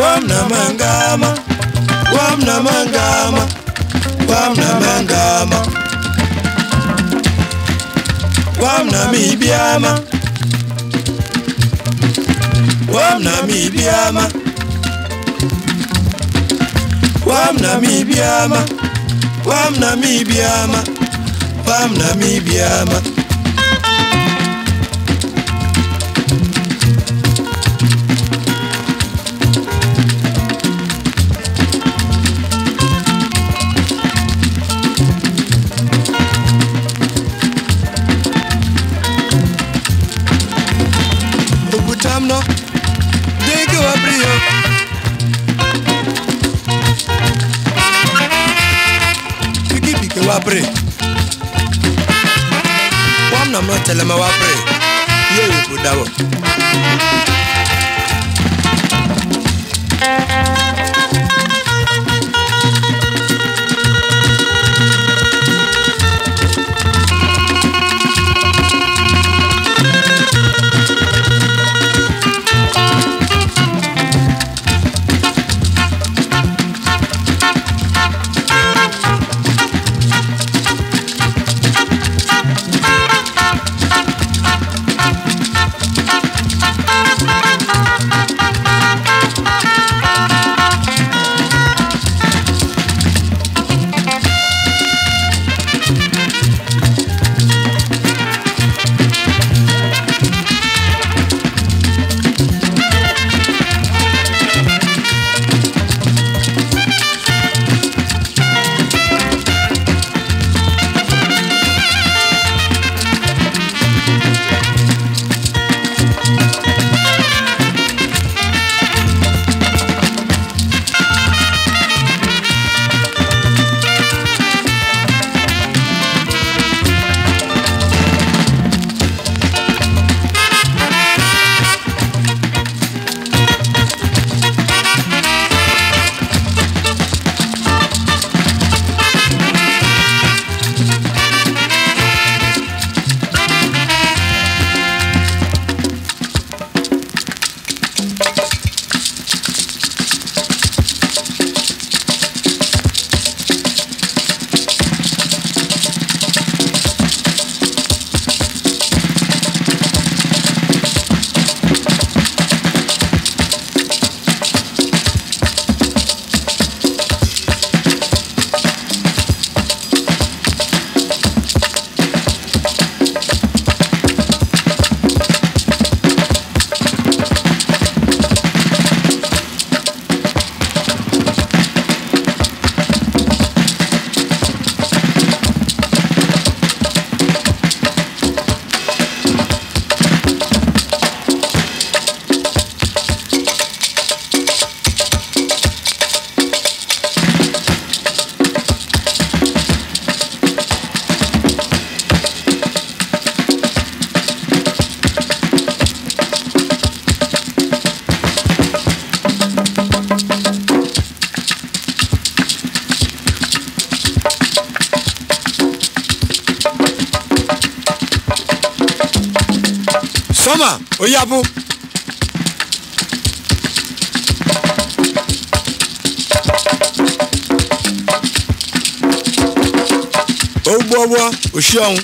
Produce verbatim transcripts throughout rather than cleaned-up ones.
Wamna mangama, wamna mangama, wamna mangama, wamna mibiama, wamna mibiama, wamna mibiama, wamna mibiama, wamna mibiama. Tamno, dego abrio. Fiki fiki wabre. Wam na mo tele ma wabre. Ye ye budawo. Soma, oyabu. Ogbowo, oshion.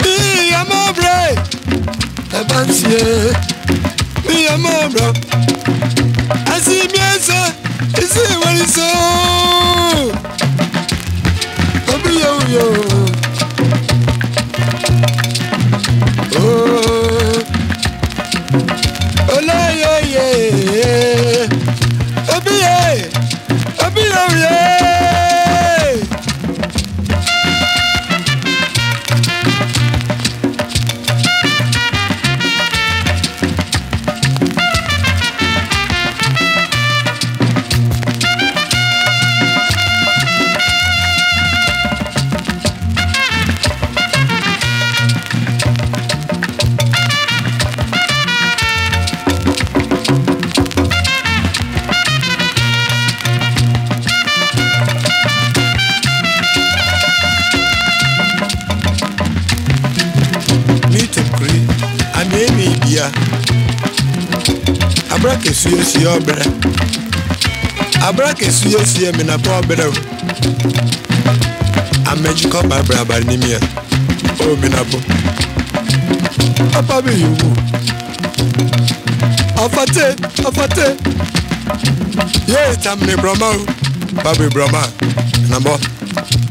Me and my bro. I see me answer. Is it what it's so? Baby, yo, yo. Oh, oh, la, yeah, yeah. Baby, yeah. Baby, yo, yeah. Abrake suye suye obere Abrake suye suye mina po obere Ameji ko babra bar ni mi o mina po Papa be you Afate afate Ye tam ne broma Baby broma na mo